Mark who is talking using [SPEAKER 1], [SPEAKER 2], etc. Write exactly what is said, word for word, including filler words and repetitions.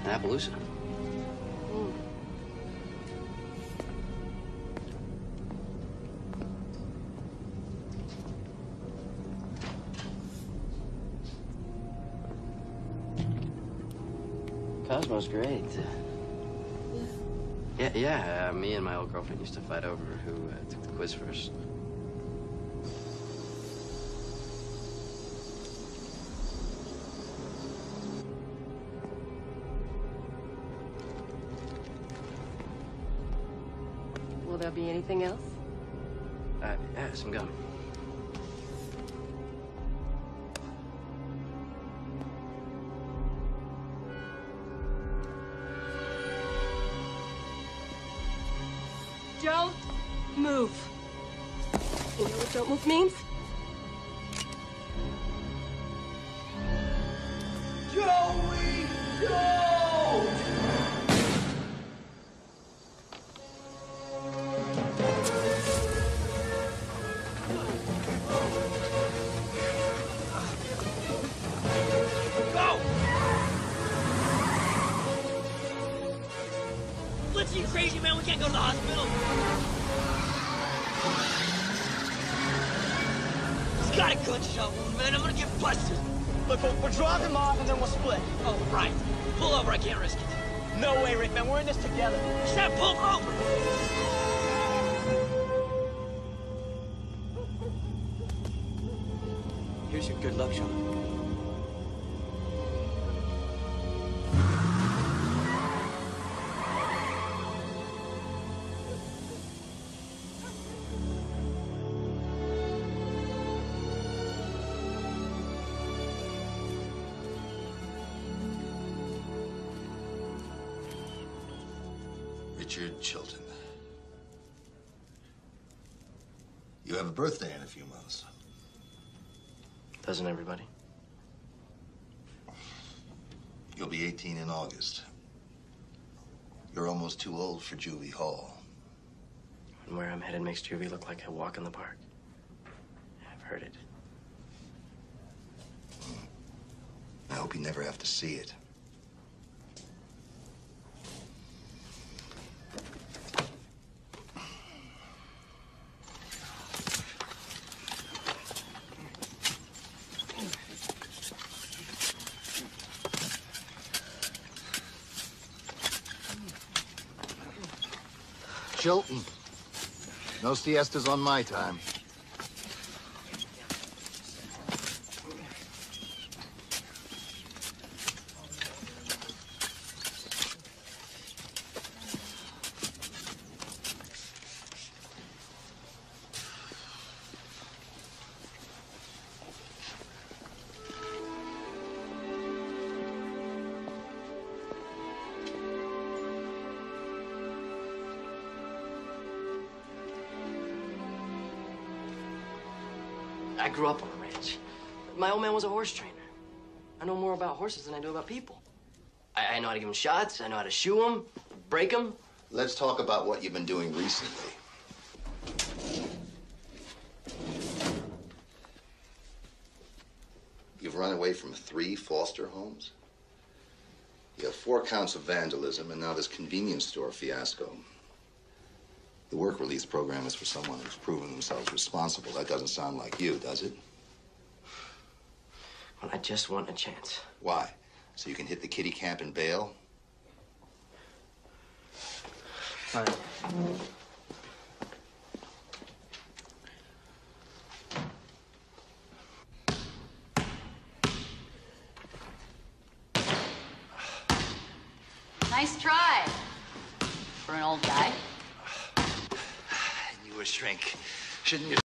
[SPEAKER 1] Appaloosa.
[SPEAKER 2] Mm.
[SPEAKER 1] Cosmo's great.
[SPEAKER 2] Yeah.
[SPEAKER 1] Yeah, yeah. Uh, me and my old girlfriend used to fight over who uh, took the quiz first.
[SPEAKER 2] Will there be anything else?
[SPEAKER 1] Uh, yeah, some gum.
[SPEAKER 2] Don't move. You know what don't move means?
[SPEAKER 3] Joey, don't! Go!
[SPEAKER 4] Listen, you crazy man, we can't go to the hospital. He's got a gunshot wound, man. I'm gonna get busted.
[SPEAKER 3] Look, we'll, we'll drop him off and then we'll split.
[SPEAKER 4] Oh, right. Pull over, I can't risk it.
[SPEAKER 3] No way, Rick, man. We're in this together.
[SPEAKER 4] Sam, pull over!
[SPEAKER 3] Here's your good luck, Sean.
[SPEAKER 5] Richard Chilton. You have a birthday in a few months.
[SPEAKER 1] Doesn't everybody?
[SPEAKER 5] You'll be eighteen in August. You're almost too old for Juvie Hall.
[SPEAKER 1] And where I'm headed makes Juvie look like a walk in the park. I've heard it.
[SPEAKER 5] I hope you never have to see it. Chilton. No siestas on my time.
[SPEAKER 1] I grew up on a ranch. My old man was a horse trainer. I know more about horses than I do about people. I, I know how to give them shots. I know how to shoe them, break them.
[SPEAKER 5] Let's talk about what you've been doing recently. You've run away from three foster homes. You have four counts of vandalism and now this convenience store fiasco. The work release program is for someone who's proven themselves responsible. That doesn't sound like you, does it?
[SPEAKER 1] Well, I just want a chance.
[SPEAKER 5] Why? So you can hit the kiddie camp and bail?
[SPEAKER 1] Fine.
[SPEAKER 6] Nice try for an old guy.
[SPEAKER 5] You a shrink. Shouldn't you?